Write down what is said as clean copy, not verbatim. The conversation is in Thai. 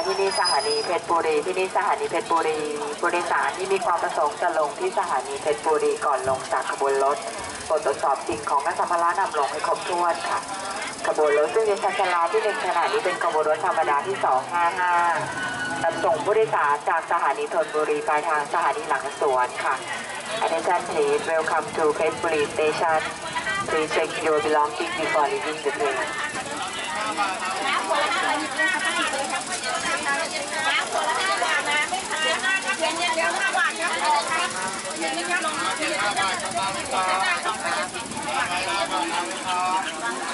ที่นี่สถานีเพชรบุรีที่นี่สถานีเพชรบุรีผู้โดยสารที่มีความประสงค์จะลงที่สถานีเพชรบุรีก่อนลงจากขบวนรถโปรดตรวจสอบสิ่งของและสัมภาระนำลงให้ครบถ้วนค่ะขบวนรถซึ่งเป็นชั้นลาที่1ขณะนี้เป็นขบวนรถธรรมดาที่255นำส่งผู้โดยสารจากสถานีธนบุรีปลายทางสถานีหลังสวนค่ะ Attention please welcome to เพชรบุรี station please check your belongings before leaving the train 5 บาท